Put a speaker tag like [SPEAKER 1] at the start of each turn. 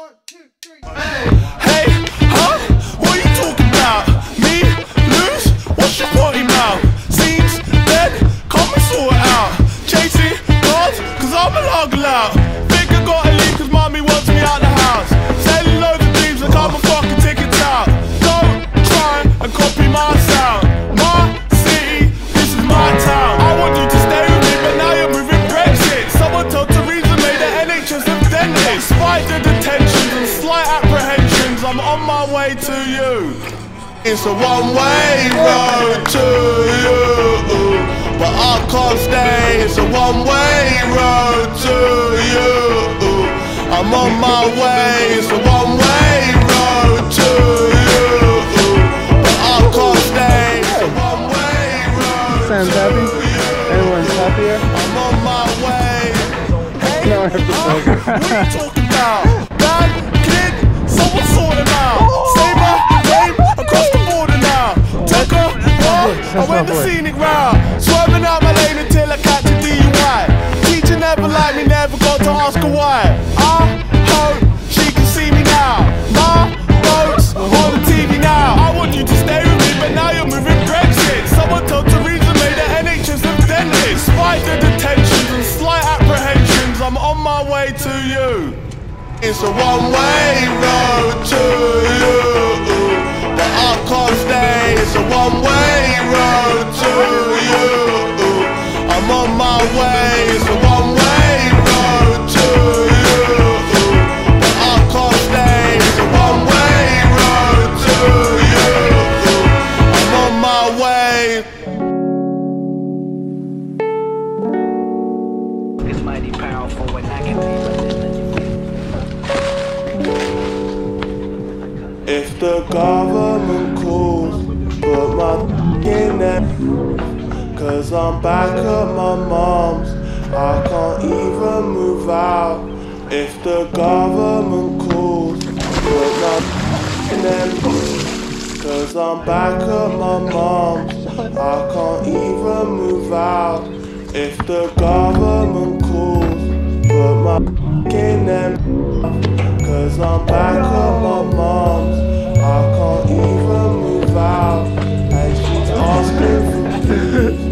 [SPEAKER 1] Hey, huh? What are you talking about? Me? Lose? What's your party mouth? Scenes? Dead? Come and sort it out. Chasing cars? Cause I'm a logger out. Think I gotta leave cause mommy wants me out the house. Selling loads of dreams like I'm a fucking ticket out. Don't try and copy my sound. My city, this is my town. I want you to stay with me but now you're moving Brexit. Someone told Theresa May the NHS have dented. Despite the detentions and slight apprehensions, I'm on my way to you. It's a one-way road to you, but I can't stay. It's a one-way road to you. I'm on my way. It's a one-way road to you, but I can't stay. It's a one-way road.
[SPEAKER 2] Sounds happy? Everyone's happier?
[SPEAKER 1] I'm on my way. Hey,
[SPEAKER 2] No, I have to
[SPEAKER 1] what are you talking about? Bad kid, someone sort him out. Say my name across the border now. Took a walk, I went the scenic route. Swerving out my lane until I catch a DUI. Teacher never liked me, never got to ask her why. I hope she can see me now. My boat's on the TV now. I want you to stay with me, but now you're moving Brexit. Someone told Theresa May the NHS have dented. Despite the detentions and slight apprehensions, I'm on my way to you. It's a one-way road to you, but I can't stay. It's a one-way road to you. I'm on my way. It's a one-way road to you, but I can't stay. It's a one-way road to you. I'm on my way.
[SPEAKER 3] It's mighty powerful when I can be resistant.
[SPEAKER 1] If the government calls, put my in there, cause I'm back at my mom's, I can't even move out. If the government calls, put my in there, cause I'm back at my mom's, I can't even move out. If the government calls, put my in there, cause I'm back at my mom's, I can't even move out. And she's asking for peace.